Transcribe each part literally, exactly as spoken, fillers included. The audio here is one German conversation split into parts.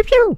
Piu, piu.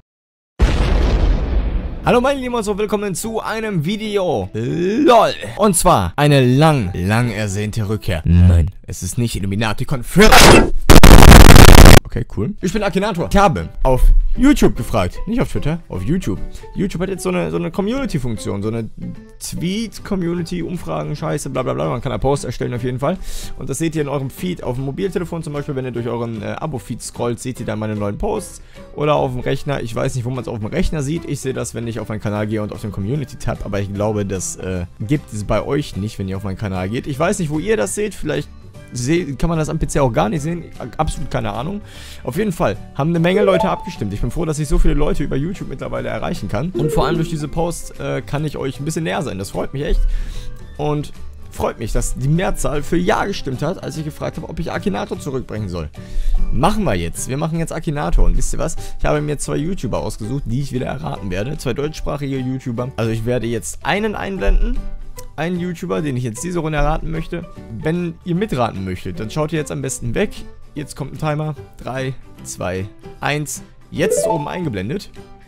Hallo meine Lieben und so, willkommen zu einem Video. LOL. Und zwar eine lang, lang ersehnte Rückkehr. Nein, es ist nicht Illuminati Confirmed. Okay, cool. Ich bin Akinator. Ich habe auf YouTube gefragt, nicht auf Twitter, auf YouTube. YouTube hat jetzt so eine, so eine Community-Funktion, so eine Tweet-Community, Umfragen, Scheiße, bla bla bla. Man kann einen Post erstellen auf jeden Fall. Und das seht ihr in eurem Feed auf dem Mobiltelefon zum Beispiel, wenn ihr durch euren äh, Abo-Feed scrollt, seht ihr dann meine neuen Posts. Oder auf dem Rechner, ich weiß nicht, wo man es auf dem Rechner sieht. Ich sehe das, wenn ich auf meinen Kanal gehe und auf den Community-Tab. Aber ich glaube, das äh, gibt es bei euch nicht, wenn ihr auf meinen Kanal geht. Ich weiß nicht, wo ihr das seht, vielleicht kann man das am P C auch gar nicht sehen. Absolut keine Ahnung. Auf jeden Fall haben eine Menge Leute abgestimmt. Ich bin froh, dass ich so viele Leute über YouTube mittlerweile erreichen kann. Und vor allem durch diese Posts äh, kann ich euch ein bisschen näher sein. Das freut mich echt. Und freut mich, dass die Mehrzahl für Ja gestimmt hat, als ich gefragt habe, ob ich Akinator zurückbringen soll. Machen wir jetzt. Wir machen jetzt Akinator. Und wisst ihr was? Ich habe mir zwei YouTuber ausgesucht, die ich wieder erraten werde. Zwei deutschsprachige YouTuber. Also ich werde jetzt einen einblenden. Einen YouTuber, den ich jetzt diese Runde erraten möchte. Wenn ihr mitraten möchtet, dann schaut ihr jetzt am besten weg. Jetzt kommt ein Timer. drei, zwei, eins. Jetzt ist oben eingeblendet.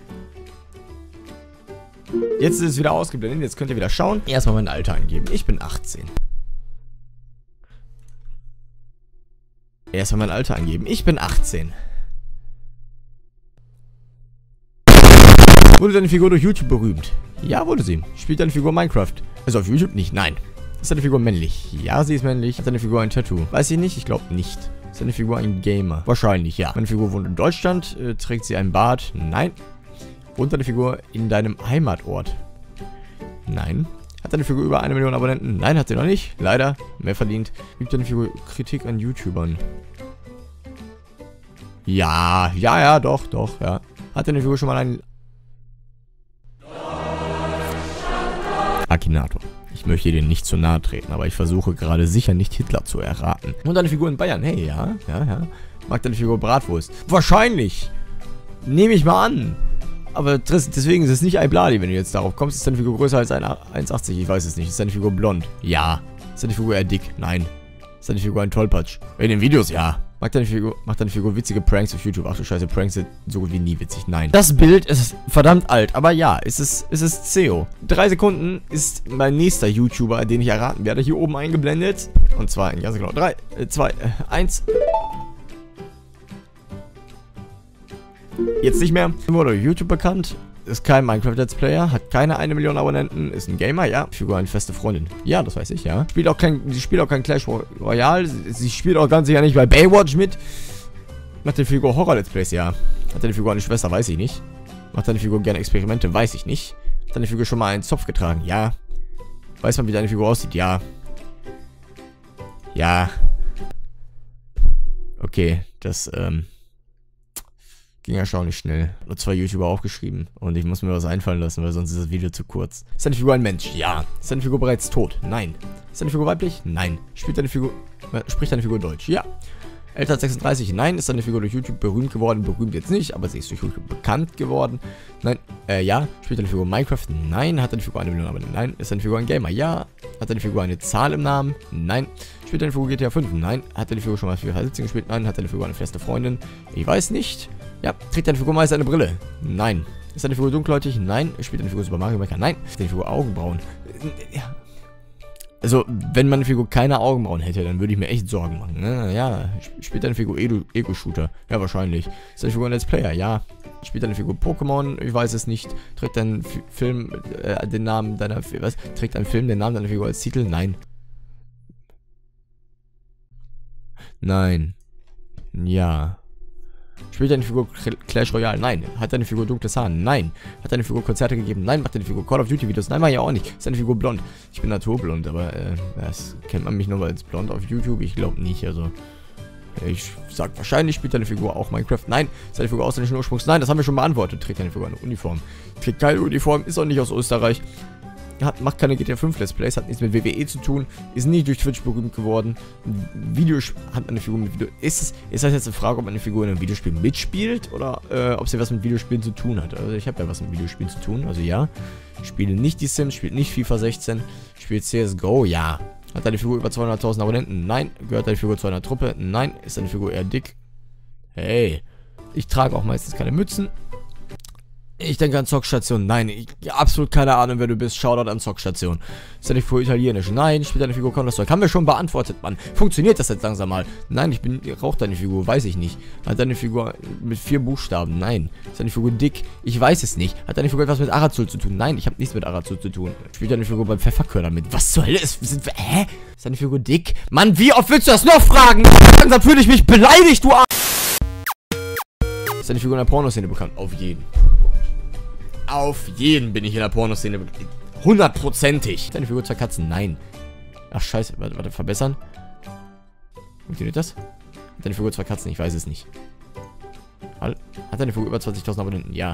Jetzt ist es wieder ausgeblendet. Jetzt könnt ihr wieder schauen. Erstmal mein Alter angeben. Ich bin achtzehn. Erstmal mein Alter angeben. Ich bin achtzehn. Wurde deine Figur durch YouTube berühmt? Ja, wurde sie. Spielt deine Figur Minecraft? Also auf YouTube nicht, nein. Ist deine Figur männlich? Ja, sie ist männlich. Hat deine Figur ein Tattoo? Weiß ich nicht, ich glaube nicht. Ist deine Figur ein Gamer? Wahrscheinlich, ja. Meine Figur wohnt in Deutschland. Äh, trägt sie einen Bart? Nein. Wohnt deine Figur in deinem Heimatort? Nein. Hat deine Figur über eine Million Abonnenten? Nein, hat sie noch nicht. Leider. Mehr verdient. Gibt deine Figur Kritik an YouTubern? Ja, ja, ja, doch, doch, ja. Hat deine Figur schon mal einen... Akinator. Ich möchte dir nicht zu nahe treten, aber ich versuche gerade sicher nicht Hitler zu erraten. Und deine Figur in Bayern? Hey, ja, ja, ja. Mag deine Figur Bratwurst? Wahrscheinlich. Nehme ich mal an. Aber deswegen ist es nicht Ibladi, wenn du jetzt darauf kommst. Ist deine Figur größer als eins Komma achtzig? Ich weiß es nicht. Ist deine Figur blond? Ja. Ist deine Figur eher dick? Nein. Ist deine Figur ein Tollpatsch? In den Videos? Ja. Mag deine Figur, macht deine Figur witzige Pranks auf YouTube? Ach du Scheiße, Pranks sind so gut wie nie witzig. Nein. Das Bild ist verdammt alt, aber ja, es ist, es ist C E O. Drei Sekunden ist mein nächster YouTuber, den ich erraten werde. Hier oben eingeblendet. Und zwar in ganz genau. drei, zwei, eins. Jetzt nicht mehr. Wurde YouTube bekannt. Ist kein Minecraft-Let's Player, hat keine eine Million Abonnenten, ist ein Gamer, ja. Figur eine feste Freundin. Ja, das weiß ich, ja. Spielt auch kein, sie spielt auch kein Clash Royale. Sie spielt auch ganz sicher nicht bei Baywatch mit. Macht deine Figur Horror-Let's Plays, ja. Hat deine Figur eine Schwester, weiß ich nicht. Macht deine Figur gerne Experimente, weiß ich nicht. Hat deine Figur schon mal einen Zopf getragen, ja. Weiß man, wie deine Figur aussieht, ja. Ja. Okay, das, ähm... ging erstaunlich schnell. Nur zwei YouTuber aufgeschrieben. Und ich muss mir was einfallen lassen, weil sonst ist das Video zu kurz. Ist deine Figur ein Mensch? Ja. Ist deine Figur bereits tot? Nein. Ist deine Figur weiblich? Nein. Spielt deine Figur... Äh, spricht deine Figur Deutsch? Ja. Älter als sechsunddreißig? Nein. Ist deine Figur durch YouTube berühmt geworden? Berühmt jetzt nicht, aber sie ist durch YouTube bekannt geworden. Nein. Äh, ja. Spielt deine Figur Minecraft? Nein. Hat deine Figur eine Million Abonnenten? Nein. Ist deine Figur ein Gamer? Ja. Hat deine Figur eine Zahl im Namen? Nein. Spielt deine Figur G T A fünf? Nein. Hat deine Figur schon mal FIFA siebzehn gespielt? Nein. Hat deine Figur eine feste Freundin? Ich weiß nicht. Ja, trägt deine Figur meist eine Brille? Nein. Ist deine Figur dunkelhäutig? Nein. Spielt deine Figur Super Mario Maker? Nein. Ist deine Figur Augenbrauen? Ja. Also, wenn meine Figur keine Augenbrauen hätte, dann würde ich mir echt Sorgen machen. Ne? Ja, spielt deine Figur Ego-Shooter? Ja, wahrscheinlich. Ist deine Figur ein Let's Player? Ja. Spielt deine Figur Pokémon? Ich weiß es nicht. Trägt dein F Film äh, den Namen deiner... Was? Trägt ein Film den Namen deiner Figur als Titel? Nein. Nein. Ja. Spielt deine Figur Clash Royale? Nein. Hat deine Figur dunkles Haar? Nein. Hat deine Figur Konzerte gegeben? Nein. Macht deine Figur Call of Duty Videos? Nein, war ja auch nicht. Ist deine Figur blond? Ich bin naturblond, aber äh, das kennt man mich nur als blond auf YouTube. Ich glaube nicht, also... Ich sag wahrscheinlich, spielt deine Figur auch Minecraft? Nein. Ist deine Figur ausländischen Ursprungs? Nein, das haben wir schon beantwortet. Trägt deine Figur eine Uniform? Trägt keine Uniform, ist auch nicht aus Österreich. Hat, macht keine G T A fünf Let's Plays, hat nichts mit W W E zu tun, ist nicht durch Twitch berühmt geworden. Video hat eine Figur mit Video. Ist es, ist das jetzt eine Frage, ob eine Figur in einem Videospiel mitspielt oder äh, ob sie was mit Videospielen zu tun hat? Also ich habe ja was mit Videospielen zu tun, also ja. Spiele nicht die Sims, spielt nicht FIFA sechzehn, spielt C S G O, ja. Hat deine Figur über zweihunderttausend Abonnenten? Nein. Gehört deine Figur zu einer Truppe? Nein. Ist deine Figur eher dick? Hey. Ich trage auch meistens keine Mützen. Ich denke an Zockstation. Nein, ich absolut keine Ahnung, wer du bist. Shoutout an Zockstation. Ist ja nicht für Italienisch. Nein, ich bin deine Figur Counter-Strike. Haben wir schon beantwortet, Mann. Funktioniert das jetzt langsam mal? Nein, ich bin. Raucht deine Figur, weiß ich nicht. Hat deine Figur mit vier Buchstaben? Nein. Ist deine Figur dick? Ich weiß es nicht. Hat deine Figur etwas mit Arazul zu tun? Nein, ich habe nichts mit Arazul zu tun. Spielt deine Figur beim Pfefferkörner mit? Was zur Hölle ist. Sind wir, hä? Ist deine Figur dick? Mann, wie oft willst du das noch fragen? Langsam fühle ich mich beleidigt, du Arsch. Ist deine Figur in der Pornoszene bekannt? Auf jeden. Auf jeden bin ich in der Pornoszene. Hundertprozentig. Deine Figur zwei Katzen? Nein. Ach, scheiße. Warte, warte, verbessern. Funktioniert das? Hat deine Figur zwei Katzen? Ich weiß es nicht. Hat deine Figur über zwanzigtausend Abonnenten? Ja.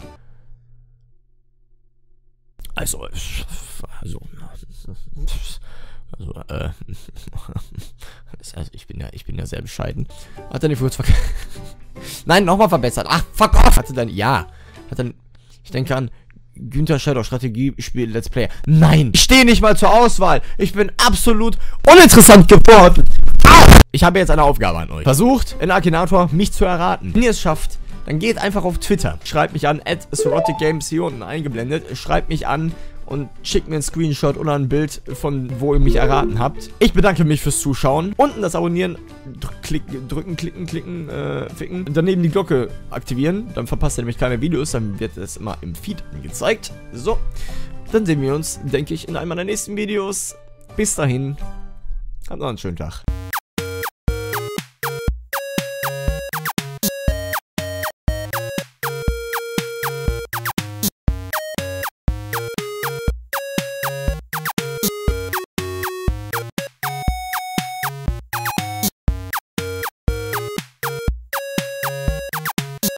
Also, also, also, äh, also ich bin ja, ich bin ja sehr bescheiden. Hat deine Figur zwei Katzen? Nein, nochmal verbessert. Ach, fuck off. Hatte dann, ja. Hat dann, ich denke an Günther Shadow, Strategiespiel, Let's Player. Nein, ich stehe nicht mal zur Auswahl. Ich bin absolut uninteressant geworden. Au! Ich habe jetzt eine Aufgabe an euch. Versucht, in Akinator mich zu erraten. Wenn ihr es schafft, dann geht einfach auf Twitter. Schreibt mich an, at Serotic Games, hier unten eingeblendet. Schreibt mich an und schickt mir einen Screenshot oder ein Bild von wo ihr mich erraten habt. Ich bedanke mich fürs Zuschauen. Unten das Abonnieren, klicken, drücken, klicken, klicken, äh, ficken. Daneben die Glocke aktivieren. Dann verpasst ihr nämlich keine Videos. Dann wird das immer im Feed angezeigt. So, dann sehen wir uns, denke ich, in einem meiner nächsten Videos. Bis dahin, habt noch einen schönen Tag.